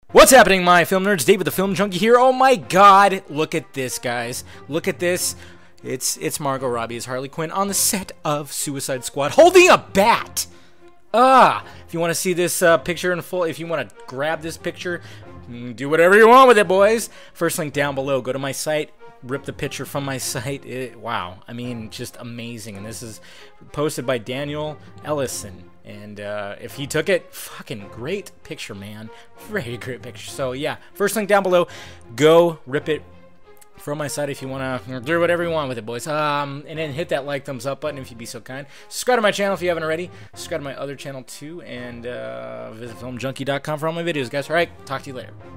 What's happening, my film nerds? Dave with the Film Junkie here. Oh my god, look at this, guys. Look at this. It's Margot Robbie as Harley Quinn on the set of Suicide Squad holding a bat. If you want to see this picture in full, if you want to grab this picture, do whatever you want with it, boys. First link down below. Go to my site. Rip the picture from my site. Wow. I mean, just amazing. And this is posted by Daniel Ellison. And if he took it, fucking great picture, man. Very great picture. So, yeah. First link down below. Go rip it from my site if you want to do whatever you want with it, boys. And then hit that like, thumbs up button if you'd be so kind. Subscribe to my channel if you haven't already. Subscribe to my other channel, too. And visit filmjunkie.com for all my videos, guys. All right. Talk to you later.